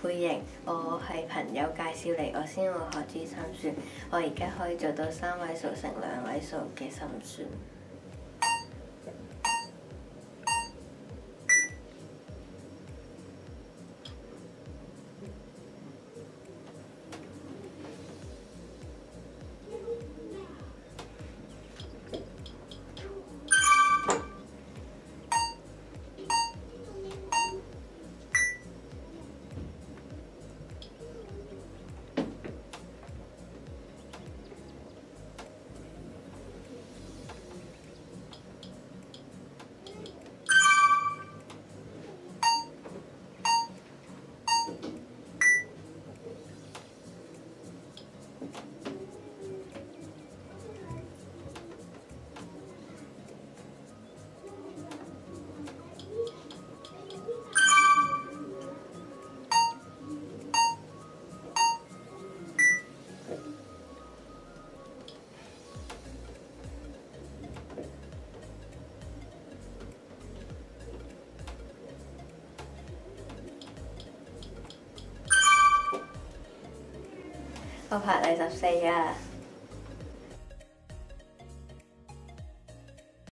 佩瑩，我係朋友介紹嚟，我先會學珠心算。我而家可以做到3位數乘2位數嘅心算。我排第14啊！